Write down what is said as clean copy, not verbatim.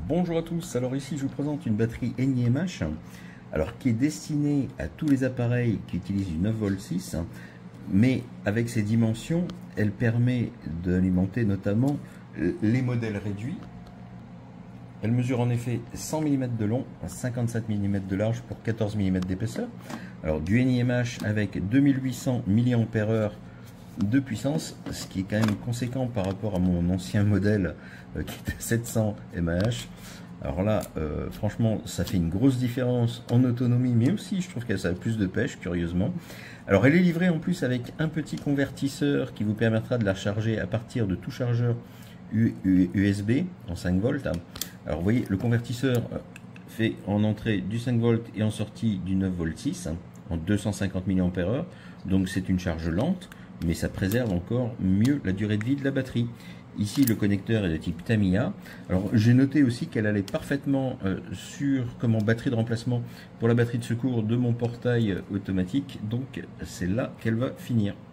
Bonjour à tous, alors ici je vous présente une batterie NiMH qui est destinée à tous les appareils qui utilisent du 9V6, mais avec ses dimensions, elle permet d'alimenter notamment les modèles réduits. Elle mesure en effet 100 mm de long, 57 mm de large pour 14 mm d'épaisseur. Alors du NiMH avec 2800 mAh de puissance, ce qui est quand même conséquent par rapport à mon ancien modèle qui était 700 mAh. Alors là, franchement, ça fait une grosse différence en autonomie, mais aussi je trouve qu'elle a plus de pêche, curieusement. Alors elle est livrée en plus avec un petit convertisseur qui vous permettra de la charger à partir de tout chargeur USB en 5 volts. Alors vous voyez, le convertisseur fait en entrée du 5 volts et en sortie du 9V6 en 250 mAh. Donc c'est une charge lente, mais ça préserve encore mieux la durée de vie de la batterie. Ici, le connecteur est de type Tamiya. Alors, j'ai noté aussi qu'elle allait parfaitement sur comme batterie de remplacement pour la batterie de secours de mon portail automatique. Donc, c'est là qu'elle va finir.